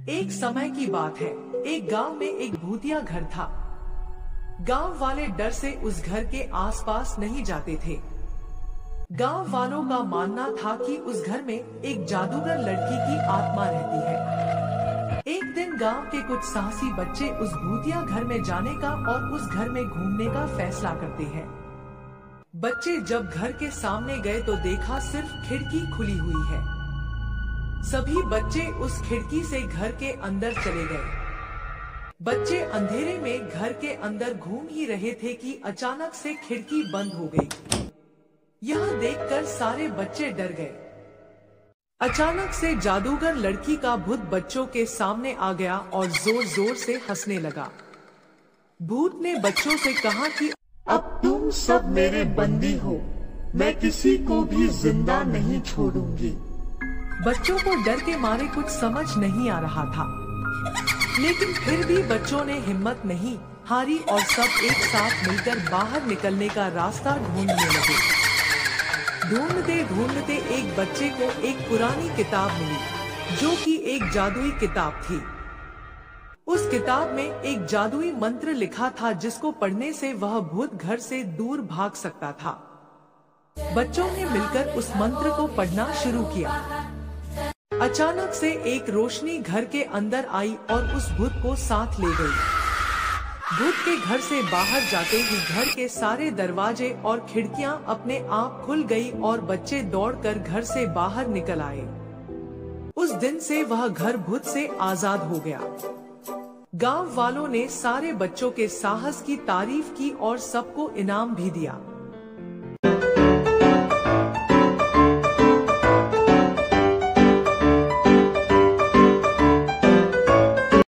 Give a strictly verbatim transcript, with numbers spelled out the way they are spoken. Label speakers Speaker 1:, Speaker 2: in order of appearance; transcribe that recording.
Speaker 1: एक समय की बात है, एक गांव में एक भूतिया घर था। गांव वाले डर से उस घर के आसपास नहीं जाते थे। गांव वालों का मानना था कि उस घर में एक जादूगर लड़की की आत्मा रहती है। एक दिन गांव के कुछ साहसी बच्चे उस भूतिया घर में जाने का और उस घर में घूमने का फैसला करते हैं। बच्चे जब घर के सामने गए तो देखा सिर्फ खिड़की खुली हुई है। सभी बच्चे उस खिड़की से घर के अंदर चले गए। बच्चे अंधेरे में घर के अंदर घूम ही रहे थे कि अचानक से खिड़की बंद हो गई। यह देखकर सारे बच्चे डर गए। अचानक से जादूगर लड़की का भूत बच्चों के सामने आ गया और जोर जोर से हंसने लगा। भूत ने बच्चों से कहा कि
Speaker 2: अब तुम सब मेरे बंदी हो, मैं किसी को भी जिंदा नहीं छोड़ूंगी।
Speaker 1: बच्चों को डर के मारे कुछ समझ नहीं आ रहा था, लेकिन फिर भी बच्चों ने हिम्मत नहीं हारी और सब एक साथ मिलकर बाहर निकलने का रास्ता ढूंढने लगे। ढूंढते ढूंढते एक बच्चे को एक पुरानी किताब मिली, जो कि एक जादुई किताब थी। उस किताब में एक जादुई मंत्र लिखा था, जिसको पढ़ने से वह भूत घर से दूर भाग सकता था। बच्चों ने मिलकर उस मंत्र को पढ़ना शुरू किया। अचानक से एक रोशनी घर के अंदर आई और उस भूत को साथ ले गई। भूत के घर से बाहर जाते ही घर के सारे दरवाजे और खिड़कियां अपने आप खुल गई और बच्चे दौड़कर घर से बाहर निकल आए। उस दिन से वह घर भूत से आजाद हो गया। गांव वालों ने सारे बच्चों के साहस की तारीफ की और सबको इनाम भी दिया।